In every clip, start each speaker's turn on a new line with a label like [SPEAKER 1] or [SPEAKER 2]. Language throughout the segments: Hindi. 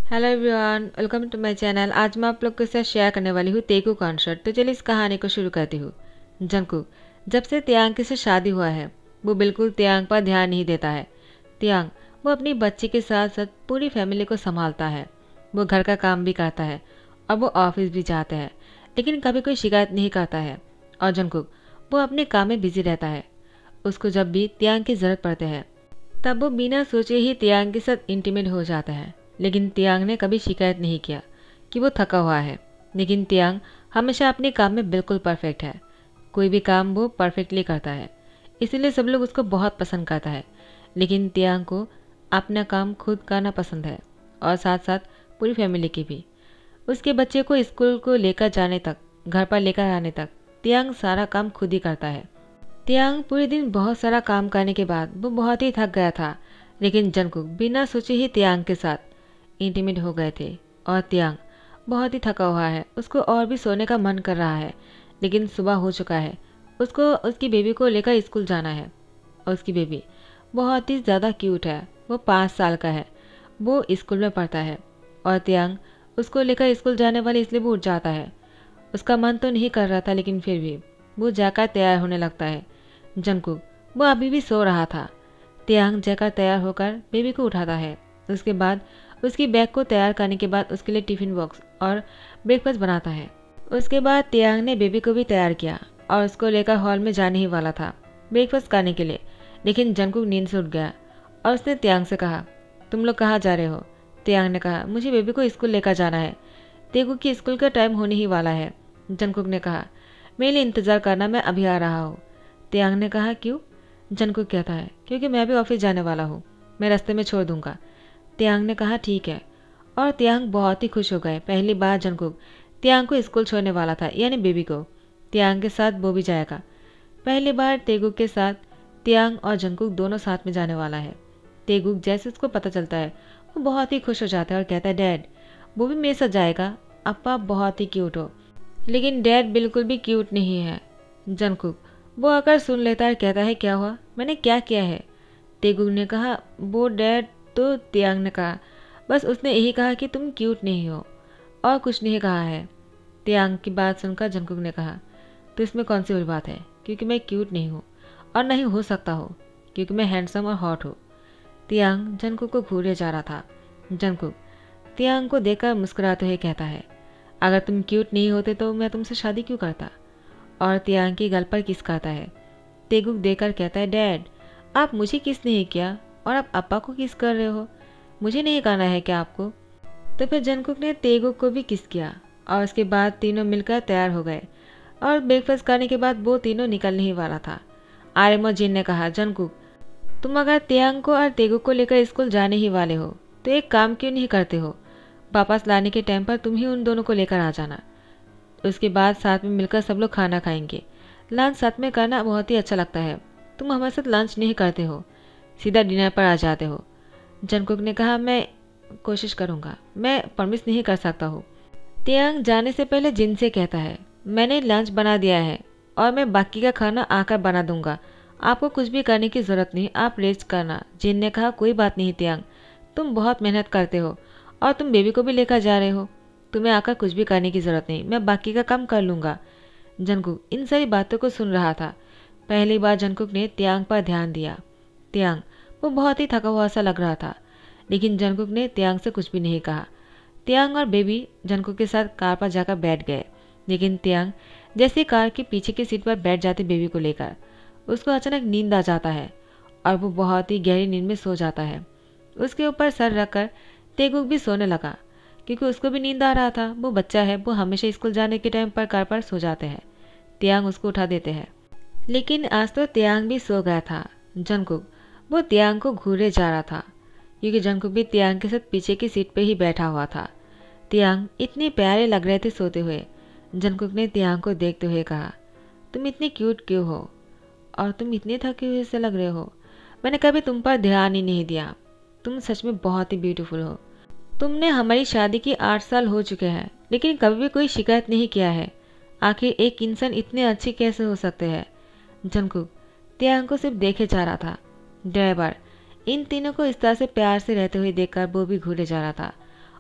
[SPEAKER 1] Hello everyone, welcome to my channel. आज मैं आप लोग के साथ शेयर करने वाली हूँ तेगू कॉन्सर्ट। तो चलिए इस कहानी को शुरू करती हूँ। जंगकुक जब से तियांग से शादी हुआ है वो बिल्कुल तियांग पर ध्यान नहीं देता है। तियांग वो अपनी बच्ची के साथ साथ पूरी फैमिली को संभालता है। वो घर का काम भी करता है और वो ऑफिस भी जाते हैं, लेकिन कभी कोई शिकायत नहीं करता है। और जंगकुक वो अपने काम में बिजी रहता है। उसको जब भी तियांग की जरूरत पड़ते हैं तब वो बिना सोचे ही तियांग के साथ इंटीमेट हो जाता है। लेकिन तियांग ने कभी शिकायत नहीं किया कि वो थका हुआ है। लेकिन तियांग हमेशा अपने काम में बिल्कुल परफेक्ट है। कोई भी काम वो परफेक्टली करता है, इसीलिए सब लोग उसको बहुत पसंद करता है। लेकिन तियांग को अपना काम खुद करना पसंद है और साथ साथ पूरी फैमिली की भी। उसके बच्चे को स्कूल को लेकर जाने तक, घर पर लेकर आने तक तियांग सारा काम खुद ही करता है। तियांग पूरे दिन बहुत सारा काम करने के बाद वो बहुत ही थक गया था। लेकिन जंगकुक बिना सोचे ही तियांग के साथ इंटीमेट हो गए थे। और तियांग बहुत ही थका हुआ है, उसको और भी सोने का मन कर रहा है। लेकिन सुबह हो चुका है, उसको उसकी बेबी को लेकर स्कूल जाना है। और उसकी बेबी बहुत ही ज़्यादा क्यूट है। वो 5 साल का है, वो स्कूल में पढ़ता है। और तियांग उसको लेकर स्कूल जाने वाले इसलिए वो उठ जाता है। उसका मन तो नहीं कर रहा था, लेकिन फिर भी वो जाकर तैयार होने लगता है। जंगकुक वो अभी भी सो रहा था। तियांग जाकर तैयार होकर बेबी को उठाता है। उसके बाद उसकी बैग को तैयार करने के बाद उसके लिए टिफिन बॉक्स और ब्रेकफास्ट बनाता है। उसके बाद तियांग ने बेबी को भी तैयार किया और उसको लेकर हॉल में जाने ही वाला था ब्रेकफास्ट करने के लिए। लेकिन जंगकुक नींद से उठ गया और उसने तियांग से कहा, तुम लोग कहाँ जा रहे हो? तियांग ने कहा, मुझे बेबी को स्कूल लेकर जाना है। तेगू की स्कूल का टाइम होने ही वाला है। जंगकुक ने कहा, मेरे लिए इंतज़ार करना, मैं अभी आ रहा हूँ। तियांग ने कहा, क्यों? जंगकुक कहता है, क्योंकि मैं भी ऑफिस जाने वाला हूँ, मैं रास्ते में छोड़ दूंगा। तियांग ने कहा, ठीक है। और तियांग बहुत ही खुश हो गए। पहली बार जंगकुक तियांग को स्कूल छोड़ने वाला था, यानी बेबी को। तियांग के साथ वो भी जाएगा। पहली बार तेगुक के साथ तियांग और जंगकुक दोनों साथ में जाने वाला है। तेगुक जैसे उसको पता चलता है वो बहुत ही खुश हो जाता है और कहता है, डैड वो भी मेरे साथ जाएगा। अप्पा बहुत ही क्यूट हो। लेकिन डैड बिल्कुल भी क्यूट नहीं है। जंगकुक वो आकर सुन लेता है, कहता है, क्या हुआ, मैंने क्या किया है? तेगुक ने कहा, वो डैड। तो तियांग ने कहा, बस उसने यही कहा कि तुम क्यूट नहीं हो, और कुछ नहीं कहा है। तियांग की बात सुनकर जंगकुक ने कहा, तो इसमें कौन सी बुरी बात है, क्योंकि मैं क्यूट नहीं हूँ और नहीं हो सकता हो क्योंकि मैं हैंडसम और हॉट हूँ। तियांग जंगकुक को घूरे जा रहा था। जंगकुक तियांग को देखकर मुस्कुराते हुए कहता है, अगर तुम क्यूट नहीं होते तो मैं तुमसे शादी क्यों करता? और तियांग की गल पर किस करता है। तेगुक देखकर कहता है, डैड आप मुझे किस नहीं किया और आप अप्पा को किस कर रहे हो? मुझे नहीं करना है क्या आपको? तो फिर जंगकुक ने तेगुक को भी किस किया और उसके बाद तीनों मिलकर तैयार हो गए। और ब्रेकफास्ट करने के बाद वो तीनों निकलने ही वाला था। आर्यम और जिन ने कहा, जंगकुक तुम अगर तियांग को और तेगुक को लेकर स्कूल जाने ही वाले हो तो एक काम क्यों नहीं करते हो? वापस लाने के टाइम पर तुम ही उन दोनों को लेकर आ जाना। उसके बाद साथ में मिलकर सब लोग खाना खाएंगे। लंच साथ में करना बहुत ही अच्छा लगता है। तुम हमारे साथ लंच नहीं करते हो, सीधा डिनर पर आ जाते हो। जंगकुक ने कहा, मैं कोशिश करूँगा, मैं प्रॉमिस नहीं कर सकता हूँ। तियांग जाने से पहले जिन से कहता है, मैंने लंच बना दिया है और मैं बाकी का खाना आकर बना दूंगा। आपको कुछ भी करने की ज़रूरत नहीं, आप रेस्ट करना। जिन ने कहा, कोई बात नहीं तियांग, तुम बहुत मेहनत करते हो और तुम बेबी को भी लेकर जा रहे हो, तुम्हें आकर कुछ भी करने की ज़रूरत नहीं, मैं बाकी का काम कर लूँगा। जंगकुक इन सारी बातों को सुन रहा था। पहली बार जंगकुक ने तियांग पर ध्यान दिया। तियांग वो बहुत ही थका हुआ सा लग रहा था, लेकिन जंगकुक ने तियांग से कुछ भी नहीं कहा। तियांग और बेबी जंगकुक के साथ कार पर जाकर बैठ गए। लेकिन तियांग जैसे कार के पीछे की सीट पर बैठ जाते बेबी को लेकर, उसको अचानक नींद आ जाता है और वो बहुत ही गहरी नींद में सो जाता है। उसके ऊपर सर रखकर तेगुक भी सोने लगा, क्योंकि उसको भी नींद आ रहा था। वो बच्चा है, वो हमेशा स्कूल जाने के टाइम पर कार पर सो जाते हैं। तियांग उसको उठा देते हैं। लेकिन आज तो तियांग भी सो गया था। जंगकुक वो तियांग को घूरे जा रहा था, क्योंकि जंगकुक भी तियांग के साथ पीछे की सीट पर ही बैठा हुआ था। तियांग इतने प्यारे लग रहे थे सोते हुए। जंगकुक ने तियांग को देखते हुए कहा, तुम इतनी क्यूट क्यों हो और तुम इतने थके हुए से लग रहे हो? मैंने कभी तुम पर ध्यान ही नहीं दिया। तुम सच में बहुत ही ब्यूटीफुल हो। तुमने हमारी शादी की 8 साल हो चुके हैं, लेकिन कभी भी कोई शिकायत नहीं किया है। आखिर एक इंसान इतने अच्छे कैसे हो सकते हैं? जंगकुक तियांग को सिर्फ देखे जा रहा था। ड्राइवर इन तीनों को इस तरह से प्यार से रहते हुए देखकर वो भी घूरे जा रहा था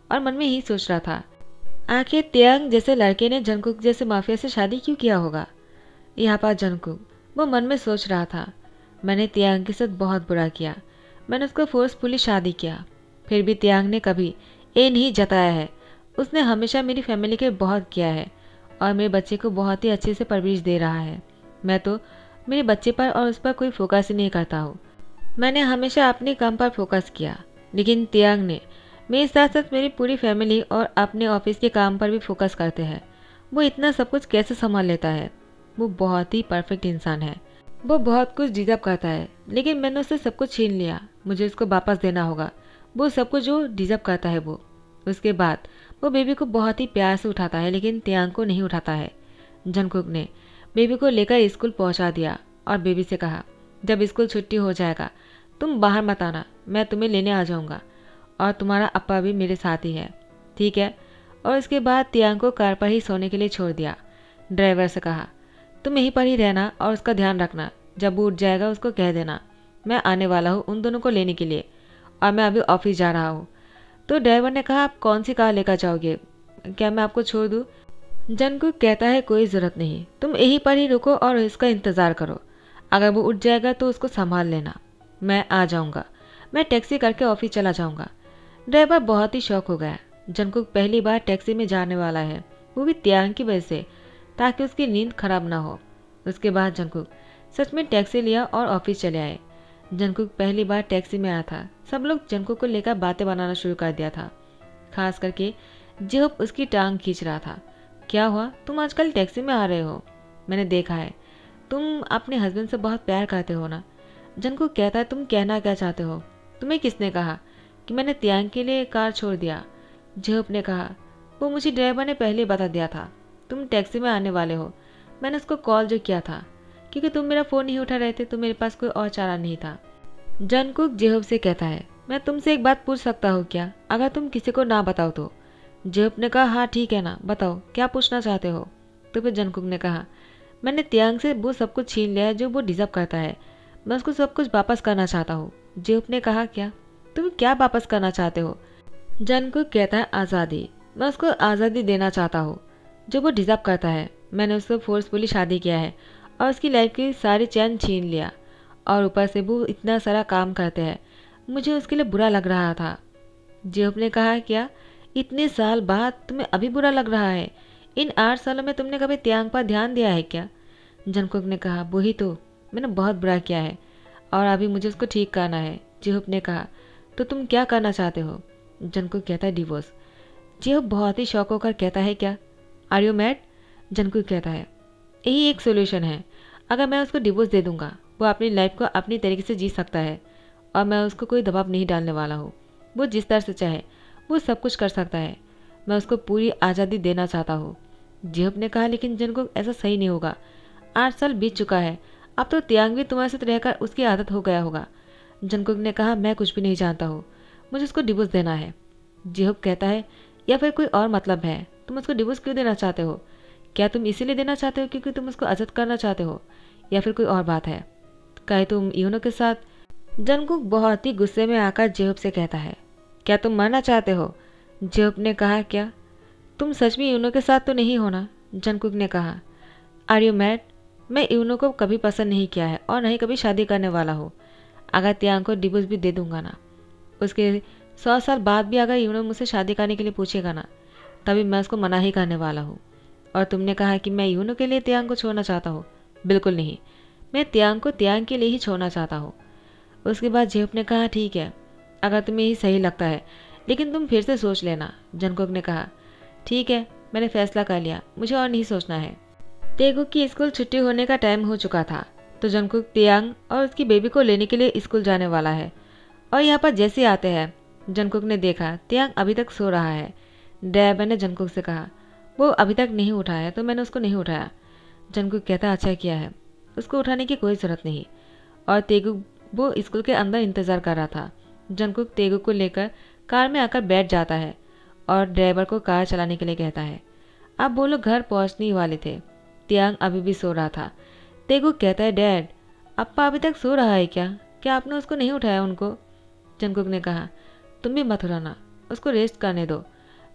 [SPEAKER 1] और मन में ही सोच रहा था, आखिर त्यांग जैसे लड़के ने जंगकुक जैसे माफिया से शादी क्यों किया होगा। यहाँ पर जंगकुक, वो मन में सोच रहा था, मैंने त्यांग के साथ बहुत बुरा किया, मैंने उसको फोर्सफुली शादी किया, फिर भी त्यांग ने कभी ये नहीं जताया है। उसने हमेशा मेरी फैमिली के बहुत किया है और मेरे बच्चे को बहुत ही अच्छे से परवरिश दे रहा है। मैं तो मेरे बच्चे पर और उस पर कोई फोकस ही नहीं करता हूँ। मैंने हमेशा अपने काम पर फोकस किया, लेकिन त्यांग ने मेरे साथ साथ मेरी पूरी फैमिली और अपने ऑफिस के काम पर भी फोकस करते हैं। वो इतना सब कुछ कैसे संभाल लेता है। वो बहुत ही परफेक्ट इंसान है। वो बहुत कुछ डिजर्व करता है, लेकिन मैंने उससे सब कुछ छीन लिया। मुझे उसको वापस देना होगा वो सब कुछ जो डिजर्व करता है वो। उसके बाद वो बेबी को बहुत ही प्यार से उठाता है, लेकिन त्यांग को नहीं उठाता है। जंगकुक ने बेबी को लेकर स्कूल पहुंचा दिया और बेबी से कहा, जब स्कूल छुट्टी हो जाएगा तुम बाहर मत आना, मैं तुम्हें लेने आ जाऊंगा और तुम्हारा अप्पा भी मेरे साथ ही है, ठीक है। और इसके बाद त्यांग को कार पर ही सोने के लिए छोड़ दिया। ड्राइवर से कहा, तुम यहीं पर ही रहना और उसका ध्यान रखना, जब वो उठ जाएगा उसको कह देना मैं आने वाला हूँ उन दोनों को लेने के लिए और मैं अभी ऑफिस जा रहा हूँ। तो ड्राइवर ने कहा, आप कौन सी कार लेकर जाओगे, क्या मैं आपको छोड़ दूँ। जंगकुक कहता है, कोई ज़रूरत नहीं, तुम यहीं पर ही रुको और इसका इंतज़ार करो, अगर वो उठ जाएगा तो उसको संभाल लेना, मैं आ जाऊँगा, मैं टैक्सी करके ऑफिस चला जाऊँगा। ड्राइवर बहुत ही शौक हो गया। जंगकुक पहली बार टैक्सी में जाने वाला है, वो भी त्यांग की वजह से, ताकि उसकी नींद खराब ना हो। उसके बाद जंगकुक सच में टैक्सी लिया और ऑफिस चले आए। जंगकुक पहली बार टैक्सी में आया था। सब लोग जंगकुक को लेकर बातें बनाना शुरू कर दिया था, खास करके जेहोप उसकी टांग खींच रहा था। क्या हुआ, तुम आजकल टैक्सी में आ रहे हो, मैंने देखा है तुम अपने हस्बैंड से बहुत प्यार करते हो ना। जंगकुक कहता है, तुम कहना क्या चाहते हो, तुम्हें किसने कहा कि मैंने त्यांग के लिए कार छोड़ दिया। जेहोप ने कहा, वो मुझे ड्राइवर ने पहले बता दिया था तुम टैक्सी में आने वाले हो। मैंने उसको कॉल जो किया था, क्योंकि तुम मेरा फ़ोन नहीं उठा रहे थे तो मेरे पास कोई और चारा नहीं था। जंगकुक जेहोप से कहता है, मैं तुमसे एक बात पूछ सकता हूँ क्या, अगर तुम किसी को ना बताओ तो। जेहोप ने कहा, हाँ ठीक है ना, बताओ क्या पूछना चाहते हो। तो फिर जंगकुक ने कहा, मैंने त्यांग से वो सब कुछ छीन लिया है जो वो डिजर्व करता है, मैं उसको सब कुछ वापस करना चाहता हूँ। जेहोप ने कहा, क्या, तुम क्या वापस करना चाहते हो। जंगकुक कहता है, आज़ादी, मैं उसको आज़ादी देना चाहता हूँ जो वो डिजर्व करता है। मैंने उसको फोर्सफुली शादी किया है और उसकी लाइफ की सारी चैन छीन लिया, और ऊपर से वो इतना सारा काम करते हैं, मुझे उसके लिए बुरा लग रहा था। जेहोप ने कहा, क्या इतने साल बाद तुम्हें अभी बुरा लग रहा है, इन 8 सालों में तुमने कभी त्यांग पर ध्यान दिया है क्या। जंगकुक ने कहा, वही तो, मैंने बहुत बुरा किया है और अभी मुझे उसको ठीक करना है। जेहोप ने कहा, तो तुम क्या करना चाहते हो। जंगकुक कहता है, डिवोर्स। जेहोप बहुत ही शौक होकर कहता है, क्या, आर यू मैड। जंगकुक कहता है, यही एक सोल्यूशन है, अगर मैं उसको डिवोर्स दे दूंगा वो अपनी लाइफ को अपनी तरीके से जी सकता है और मैं उसको कोई दबाव नहीं डालने वाला हूँ। वो जिस तरह से चाहे वो सब कुछ कर सकता है, मैं उसको पूरी आज़ादी देना चाहता हूँ। जेहोप ने कहा, लेकिन जंगकुक ऐसा सही नहीं होगा, 8 साल बीत चुका है, अब तो त्यांग भी तुम्हारे साथ रहकर उसकी आदत हो गया होगा। जंगकुक ने कहा, मैं कुछ भी नहीं जानता हूँ, मुझे उसको डिवोर्स देना है। जेहोप कहता है, या फिर कोई और मतलब है, तुम उसको डिवोर्स क्यों देना चाहते हो, क्या तुम इसीलिए देना चाहते हो क्योंकि तुम उसको आज़ाद करना चाहते हो, या फिर कोई और बात है, कहे तुम यूनो के साथ। जंगकुक बहुत ही गुस्से में आकर जेहोप से कहता है, क्या तुम मरना चाहते हो। जेहोप ने कहा, क्या तुम सच में यूनो के साथ तो नहीं होना। जंगकुक ने कहा, आर यू मैड, मैं यूनो को कभी पसंद नहीं किया है और नहीं कभी शादी करने वाला हूँ। अगर त्यांग को डिवोर्स भी दे दूंगा ना, उसके 100 साल बाद भी अगर यूनो मुझसे शादी करने के लिए पूछेगा ना, तभी मैं उसको मना ही करने वाला हूँ। और तुमने कहा कि मैं यूनो के लिए त्यांग को छोड़ना चाहता हूँ, बिल्कुल नहीं, मैं त्यांग को त्यांग के लिए ही छोड़ना चाहता हूँ। उसके बाद जेहोप ने कहा, ठीक है, अगर तुम्हें यही सही लगता है, लेकिन तुम फिर से सोच लेना। जंगकुक ने कहा, ठीक है, मैंने फैसला कर लिया, मुझे और नहीं सोचना है। तेगुक की स्कूल छुट्टी होने का टाइम हो चुका था, तो जंगकुक त्यांग और उसकी बेबी को लेने के लिए स्कूल जाने वाला है। और यहाँ पर जैसे आते हैं, जंगकुक ने देखा त्यांग अभी तक सो रहा है। ड्राइवर ने जंगकुक से कहा, वो अभी तक नहीं उठा है तो मैंने उसको नहीं उठाया। जंगकुक कहता, अच्छा किया है, उसको उठाने की कोई ज़रूरत नहीं। और तेगुक वो स्कूल के अंदर इंतज़ार कर रहा था। जंगकुक तेगुक को लेकर कार में आकर बैठ जाता है और ड्राइवर को कार चलाने के लिए कहता है। अब वो लोग घर पहुँचने वाले थे। त्यांग अभी भी सो रहा था। तेगुक कहता है, डैड, अप्पा अभी तक सो रहा है क्या आपने उसको नहीं उठाया उनको। जंगकुक ने कहा, तुम भी मत उठाना, उसको रेस्ट करने दो,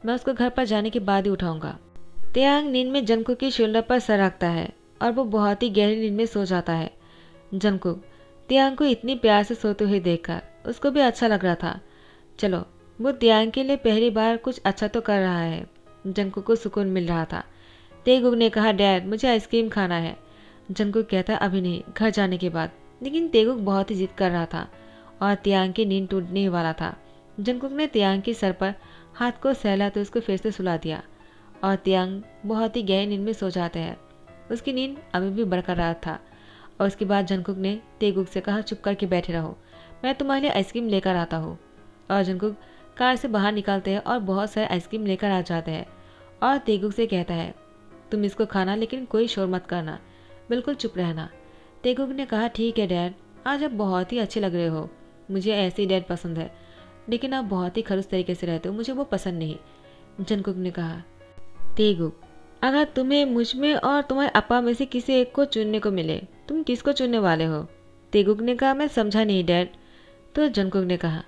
[SPEAKER 1] मैं उसको घर पर जाने के बाद ही उठाऊंगा। त्यांग नींद में जंगकुक की शोल्डर पर सर रखता है और वो बहुत ही गहरी नींद में सो जाता है। जंगकुक त्यांग को इतनी प्यार से सोते हुए देखकर उसको भी अच्छा लग रहा था। चलो, वो त्यांग के लिए पहली बार कुछ अच्छा तो कर रहा है। जंगकुक को सुकून मिल रहा था। तेगुक ने कहा, डैड मुझे आइसक्रीम खाना है। जंगकुक कहता, अभी नहीं, घर जाने के बाद। लेकिन तेगुक बहुत ही जिद कर रहा था और त्यांग की नींद टूटने वाला था। जंगकुक ने त्यांग के सर पर हाथ को सहला तो उसको फिर से सुला दिया और त्यांग बहुत ही गहरी नींद में सो जाते हैं। उसकी नींद अभी भी बरकरार था और उसके बाद जंगकुक ने तेगुक से कहा, चुप करके बैठे रहो, मैं तुम्हारे लिए आइसक्रीम लेकर आता हूँ। और जंगकुक कार से बाहर निकलते हैं और बहुत सारे आइसक्रीम लेकर आ जाते हैं और तेगुक से कहता है, तुम इसको खाना लेकिन कोई शोर मत करना, बिल्कुल चुप रहना। तेगुक ने कहा, ठीक है डैड, आज आप बहुत ही अच्छे लग रहे हो, मुझे ऐसे डैड पसंद है, लेकिन आप बहुत ही खड़ूस तरीके से रहते हो, मुझे वो पसंद नहीं। जंगकुक ने कहा, तेगुक अगर तुम्हें मुझ में और तुम्हारे अपा में से किसी एक को चुनने को मिले, तुम किसको चुनने वाले हो? तेगुक ने कहा, मैं समझा नहीं डैड। तो जंगकुक ने कहा,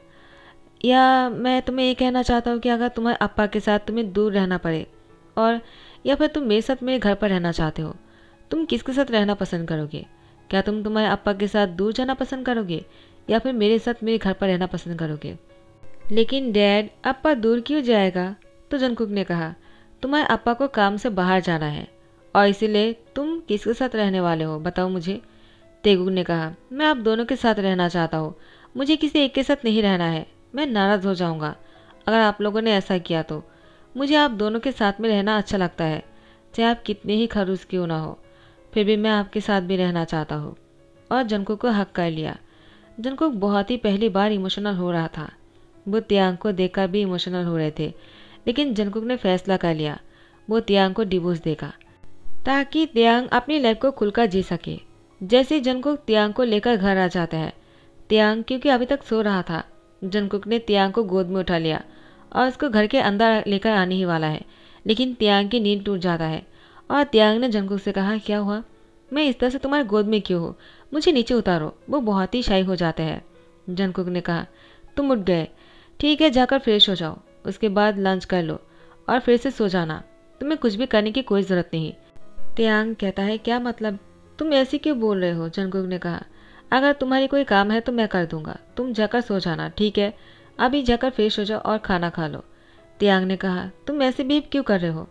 [SPEAKER 1] या मैं तुम्हें ये कहना चाहता हूँ कि अगर तुम्हारे अपा के साथ तुम्हें दूर रहना पड़े और या फिर तुम मेरे साथ मेरे घर पर रहना चाहते हो, तुम किसके साथ रहना पसंद करोगे? क्या तुम तुम्हारे अपा के साथ दूर जाना पसंद करोगे या फिर मेरे साथ मेरे घर पर रहना पसंद करोगे? लेकिन डैड, अपा दूर क्यों जाएगा? तो जंगकुक ने कहा, तुम्हारे अपा को काम से बाहर जाना है और इसीलिए तुम किसके साथ रहने वाले हो, बताओ मुझे। तेगुक ने कहा, मैं आप दोनों के साथ रहना चाहता हूँ, मुझे किसी एक के साथ नहीं रहना है, मैं नाराज़ हो जाऊँगा अगर आप लोगों ने ऐसा किया तो। मुझे आप दोनों के साथ में रहना अच्छा लगता है, चाहे आप कितने ही खड़ूस क्यों ना हो, फिर भी मैं आपके साथ भी रहना चाहता हूँ। और जंगकुक को हक कर लिया। जंगकुक बहुत ही पहली बार इमोशनल हो रहा था। वो त्यांग को देखकर भी इमोशनल हो रहे थे, लेकिन जंगकुक ने फैसला कर लिया वो त्यांग को डिवोर्स देगा ताकि त्यांग अपनी लाइफ को खुलकर जी सके। जैसे जंगकुक त्यांग को लेकर घर आ जाता है, त्यांग क्योंकि अभी तक सो रहा था, जंगकुक ने त्यांग को गोद में उठा लिया और उसको घर के अंदर लेकर आने ही वाला है, लेकिन त्यांग की नींद टूट जाता है और त्यांग ने जंगकुक से कहा, क्या हुआ, मैं इस तरह से तुम्हारे गोद में क्यों हूँ, मुझे नीचे उतारो। वो बहुत ही शाई हो जाते हैं। जंगकुक ने कहा, तुम उठ गए, ठीक है, जाकर फ्रेश हो जाओ, उसके बाद लंच कर लो और फिर से सो जाना, तुम्हें कुछ भी करने की कोई ज़रूरत नहीं। त्यांग कहता है, क्या मतलब, तुम ऐसे क्यों बोल रहे हो? जंगकुक ने कहा, अगर तुम्हारी कोई काम है तो मैं कर दूंगा, तुम जाकर सो जाना, ठीक है, अभी जाकर फ्रेश हो जाओ और खाना खा लो। त्यांग ने कहा, तुम ऐसे बिहेव क्यों कर रहे हो?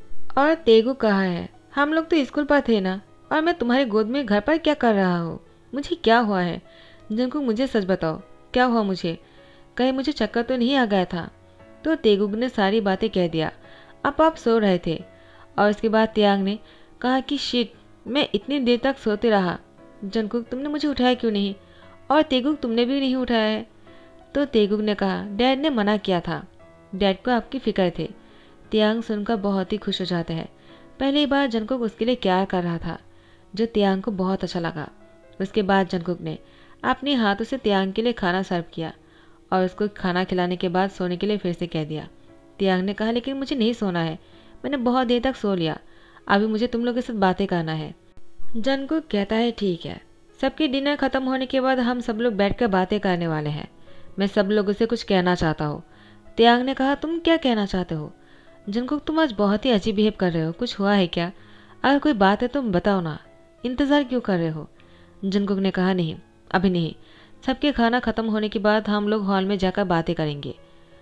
[SPEAKER 1] और तेगुक कहा है, हम लोग तो स्कूल पर थे ना, और मैं तुम्हारी गोद में घर पर क्या कर रहा हूँ, मुझे क्या हुआ है? जंगकुक, मुझे सच बताओ, क्या हुआ मुझे? कहीं मुझे चक्कर तो नहीं आ गया था? तो तेगुक ने सारी बातें कह दिया। अब आप सो रहे थे और उसके बाद त्यांग ने कहा कि शिट, मैं इतनी देर तक सोते रहा, जंगकुक तुमने मुझे उठाया क्यों नहीं? और तेगुक तुमने भी नहीं उठाया है। तो तेगुक ने कहा, डैड ने मना किया था, डैड को आपकी फिक्र थी। त्यांग सुनकर बहुत ही खुश हो जाते हैं। पहली बार जंगकुक उसके लिए प्यार कर रहा था, जो त्यांग को बहुत अच्छा लगा। उसके बाद जंगकुक ने अपने हाथों से त्यांग के लिए खाना सर्व किया और उसको खाना खिलाने के बाद सोने के लिए फिर से कह दिया। त्यांग ने कहा, लेकिन मुझे नहीं सोना है, मैंने बहुत देर तक सो लिया, अभी मुझे तुम लोगों के साथ बातें करना है। जंगकुक कहता है, ठीक है, सबकी डिनर खत्म होने के बाद हम सब लोग बैठकर बातें करने वाले हैं, मैं सब लोगों से कुछ कहना चाहता हूँ। त्यांग ने कहा, तुम क्या कहना चाहते हो? जंगकुक, तुम आज बहुत ही अजीब बिहेव कर रहे हो, कुछ हुआ है क्या? अगर कोई बात है तुम बताओ ना, इंतज़ार क्यों कर रहे हो? जंगकुक ने कहा, नहीं, अभी नहीं, सबके खाना खत्म होने के बाद हम लोग हॉल में जाकर बातें करेंगे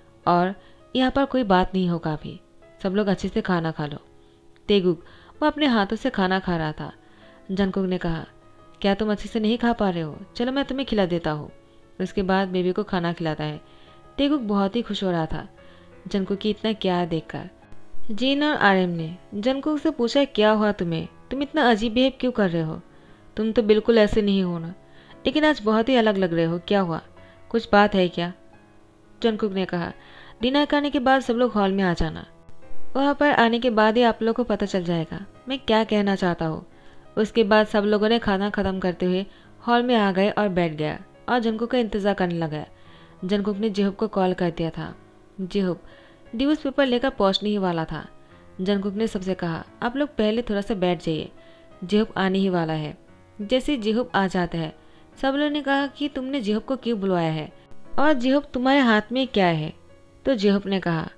[SPEAKER 1] और यहाँ पर कोई बात नहीं होगा, अभी सब लोग अच्छे से खाना खा लो। तेगुक वो अपने हाथों से खाना खा रहा था। जंगकुक ने कहा, क्या तुम अच्छे से नहीं खा पा रहे हो? चलो मैं तुम्हें खिला देता हूँ। उसके बाद बेबी को खाना खिलाता है। तेगुक बहुत ही खुश हो रहा था जंगकुक की इतना क्या देखकर। जीन और आर्यन ने जंगकुक से पूछा, क्या हुआ तुम्हें, तुम इतना अजीब बिहेव क्यों कर रहे हो? तुम तो बिल्कुल ऐसे नहीं हो ना, लेकिन आज बहुत ही अलग लग रहे हो, क्या हुआ, कुछ बात है क्या? जंगकुक ने कहा, डिनर करने के बाद सब लोग हॉल में आ जाना, वहाँ पर आने के बाद ही आप लोगों को पता चल जाएगा मैं क्या कहना चाहता हूँ। उसके बाद सब लोगों ने खाना खत्म करते हुए हॉल में आ गए और बैठ गया और जंगकुक का इंतज़ार करने लगा। जंगकुक ने जिहुप को कॉल कर दिया था। जिहुप डिवोर्स पेपर लेकर पहुँचने ही वाला था। जंगकुक ने सबसे कहा, आप लोग पहले थोड़ा सा बैठ जाइए, जिहुप आने ही वाला है। जैसे जिहुप आ जाता है सब लोगों ने कहा कि तुमने जिहुप को क्यों बुलवाया है और जिहुप तुम्हारे हाथ में क्या है? तो जिहुप ने कहा,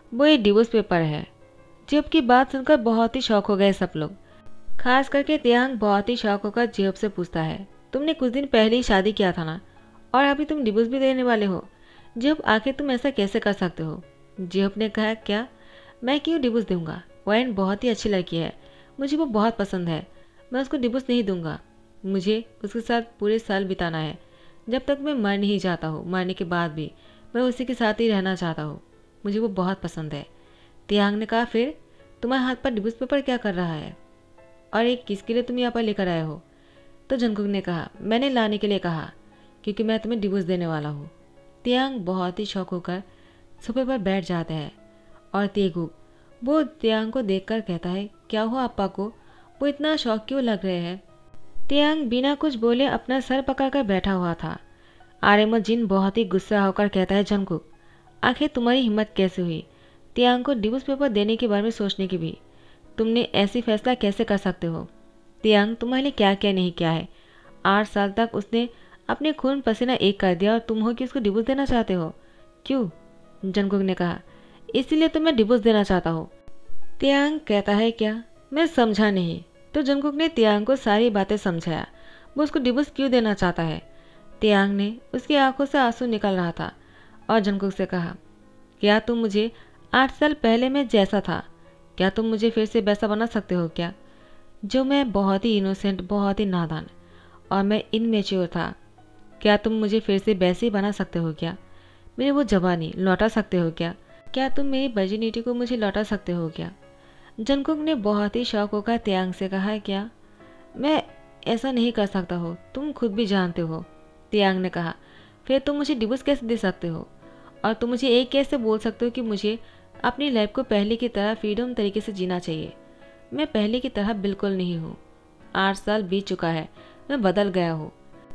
[SPEAKER 1] वो एक डिवोर्स पेपर है। जियोब की बात सुनकर बहुत ही शौक हो गए सब लोग। खास करके तियांग बहुत ही शौक होकर जियोब से पूछता है, तुमने कुछ दिन पहले ही शादी किया था ना, और अभी तुम डिवोर्स भी देने वाले हो? जियोब, आखिर तुम ऐसा कैसे कर सकते हो? जियोब ने कहा, क्या मैं क्यों डिवोर्स दूंगा? वैन बहुत ही अच्छी लड़की है, मुझे वो बहुत पसंद है। मैं उसको डिवोर्स नहीं दूंगा। मुझे उसके साथ पूरे साल बिताना है। जब तक मैं मर नहीं जाता हूँ, मरने के बाद भी मैं उसी के साथ ही रहना चाहता हूँ। मुझे वो बहुत पसंद है। तियांग ने कहा, फिर तुम्हारे हाथ पर डिवोर्स पेपर क्या कर रहा है, और एक किसके लिए तुम यहाँ पर लेकर आए हो? तो जंगकुक ने कहा, मैंने लाने के लिए कहा, क्योंकि मैं तुम्हें डिवोर्स देने वाला हूँ। तियांग बहुत ही शौक होकर सोफे पर बैठ जाते हैं और तेगुक वो तियांग को देखकर कहता है, क्या हुआ अप्पा को, वो इतना शौक क्यों लग रहे हैं? तियांग बिना कुछ बोले अपना सर पकड़कर बैठा हुआ था। आर्यमन जिन बहुत ही गुस्सा होकर कहता है, जंगकुक आखिर तुम्हारी हिम्मत कैसे हुई तियांग को डिवोर्स पेपर देने के बारे में सोचने की भी? तुमने ऐसी फैसला कैसे कर सकते हो? तियांग तुम्हारे लिए क्या क्या नहीं किया है। 8 साल तक उसने अपने खून पसीना एक कर दिया और तुम हो कि उसको डिवोर्स देना चाहते हो? क्यों? जंगकुक ने कहा, इसीलिए तो मैं डिवोर्स देना चाहता हूँ। तियांग कहता है, क्या? मैं समझा नहीं। तो जंगकुक ने तियांग को सारी बातें समझाया, वो उसको डिवोर्स क्यों देना चाहता है। तियांग ने उसकी आंखों से आंसू निकल रहा था और जंगकुक से कहा, क्या तुम मुझे 8 साल पहले मैं जैसा था, क्या तुम मुझे फिर से वैसा बना सकते हो क्या? जो मैं बहुत ही इनोसेंट, बहुत ही नादान और मैं इनमेच्योर था, क्या तुम मुझे फिर से वैसे ही बना सकते हो क्या? मेरी वो जवानी लौटा सकते हो क्या? क्या तुम मेरी वर्जिनिटी को मुझे लौटा सकते हो क्या? जंगकुक ने बहुत ही शौक होकर तियांग से कहा, क्या मैं ऐसा नहीं कर सकता हो, तुम खुद भी जानते हो। तियांग ने कहा, फिर तुम मुझे डिवोर्स कैसे दे सकते हो, और तुम मुझे एक कैसे बोल सकते हो कि मुझे अपनी लाइफ को पहले की तरह फ्रीडम तरीके से जीना चाहिए? मैं पहले की तरह बिल्कुल नहीं हूँ। 8 साल बीत चुका है, मैं बदल गया हूँ।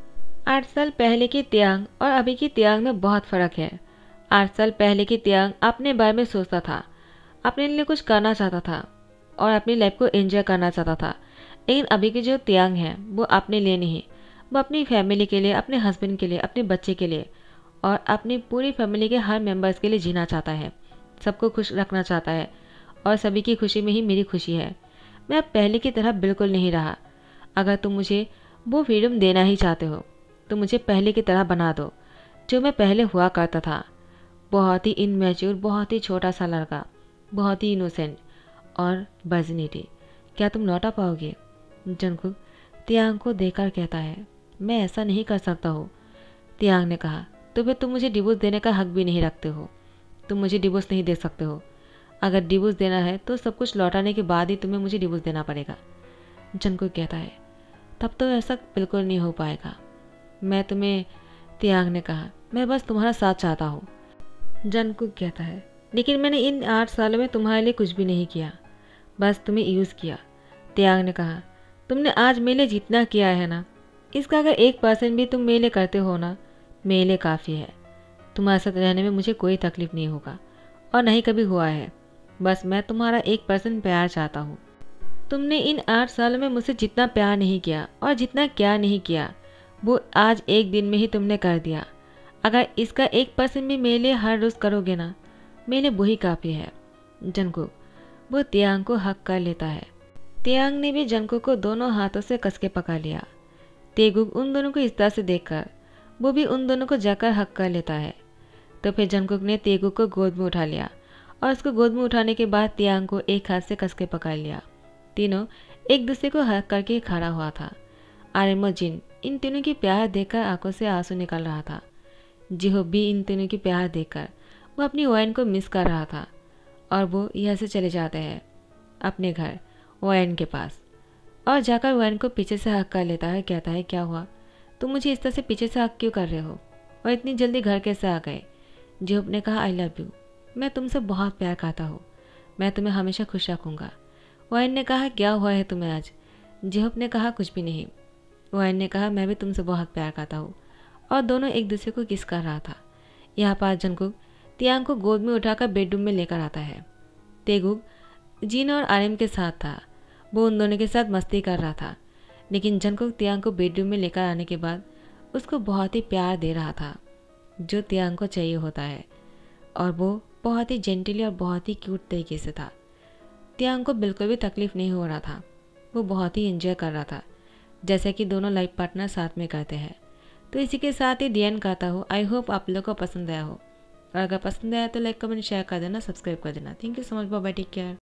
[SPEAKER 1] 8 साल पहले की तियांग और अभी की तियांग में बहुत फ़र्क है। 8 साल पहले की तियांग अपने बारे में सोचता था, अपने लिए कुछ करना चाहता था और अपनी लाइफ को एंजॉय करना चाहता था। लेकिन अभी की जो तियांग है वो अपने लिए नहीं, वो अपनी फैमिली के लिए, अपने हस्बैंड के लिए, अपने बच्चे के लिए और अपनी पूरी फैमिली के हर मेंबर्स के लिए जीना चाहता है, सबको खुश रखना चाहता है और सभी की खुशी में ही मेरी खुशी है। मैं अब पहले की तरह बिल्कुल नहीं रहा। अगर तुम मुझे वो फ्रीडम देना ही चाहते हो तो मुझे पहले की तरह बना दो, जो मैं पहले हुआ करता था। बहुत ही इनमेच्योर, बहुत ही छोटा सा लड़का, बहुत ही इनोसेंट और वर्जिनिटी। क्या तुम लौटा पाओगे? जंगकुक तियांग को देखकर कहता है, मैं ऐसा नहीं कर सकता हूँ। तियांग ने कहा, तो फिर तुम मुझे डिवोर्स देने का हक भी नहीं रखते हो। तुम मुझे डिवोर्स नहीं दे सकते हो। अगर डिवोर्स देना है तो सब कुछ लौटाने के बाद ही तुम्हें मुझे डिवोर्स देना पड़ेगा। जंगकुक कहता है, तब तो ऐसा बिल्कुल नहीं हो पाएगा। मैं तुम्हें, तियांग ने कहा, मैं बस तुम्हारा साथ चाहता हूँ। जंगकुक कहता है, लेकिन मैंने इन 8 सालों में तुम्हारे लिए कुछ भी नहीं किया, बस तुम्हें यूज़ किया। तियांग ने कहा, तुमने आज मेरे लिए जितना किया है ना, इसका अगर 1% भी तुम मेरे लिए करते हो ना, मेरे लिए काफ़ी है। तुम्हारे साथ रहने में मुझे कोई तकलीफ नहीं होगा और नहीं कभी हुआ है। बस मैं तुम्हारा 1% प्यार चाहता हूँ। तुमने इन 8 सालों में मुझसे जितना प्यार नहीं किया और जितना क्या नहीं किया, वो आज एक दिन में ही तुमने कर दिया। अगर इसका 1% भी मेरे लिए हर रोज़ करोगे ना, मेरे लिए वही काफ़ी है। जंगकुक वो तियांग को हक कर लेता है। तियांग ने भी जंगकुक को दोनों हाथों से कस के पकड़ लिया। तेगुक उन दोनों को इस तरह से देखकर वो भी उन दोनों को जाकर हक कर लेता है। तो फिर जंगकुक ने तेगुक को गोद में उठा लिया और उसको गोद में उठाने के बाद तियांग को एक हाथ से कस के पकड़ लिया। तीनों एक दूसरे को हक करके खड़ा हुआ था। आर्यमन जिन इन तीनों की प्यार देखकर आंखों से आंसू निकल रहा था। जिहो भी इन तीनों की प्यार देखकर वो अपनी वाइन को मिस कर रहा था और वो यहाँ से चले जाते हैं अपने घर वाइन के पास और जाकर वाइन को पीछे से हक कर लेता है। कहता है, क्या हुआ, तुम मुझे इस तरह से पीछे से हक क्यों कर रहे हो और इतनी जल्दी घर कैसे आ गए? जिहोब ने कहा, आई लव यू, मैं तुमसे बहुत प्यार करता हूँ, मैं तुम्हें हमेशा खुश रखूँगा। वाइन ने कहा, क्या हुआ है तुम्हें आज? जिहोब ने कहा, कुछ भी नहीं। वाइन ने कहा, मैं भी तुमसे बहुत प्यार करता हूँ, और दोनों एक दूसरे को किस कर रहा था। यहाँ पर जंगकुक तियांग को गोद में उठाकर बेडरूम में लेकर आता है। तेगुक जिन और आर्यम के साथ था, वो उन दोनों के साथ मस्ती कर रहा था, लेकिन जंगकुक तियांग को बेडरूम में लेकर आने के बाद उसको बहुत ही प्यार दे रहा था, जो तियांग को चाहिए होता है, और वो बहुत ही जेंटली और बहुत ही क्यूट तरीके से था। त्यांग को बिल्कुल भी तकलीफ़ नहीं हो रहा था, वो बहुत ही एंजॉय कर रहा था, जैसे कि दोनों लाइफ पार्टनर साथ में करते हैं। तो इसी के साथ ही दी एंड कहता हूँ। आई होप आप लोग को पसंद आया हो, और अगर पसंद आया तो लाइक कमेंट शेयर कर देना, सब्सक्राइब कर देना। Thank you so much, bye bye, take care.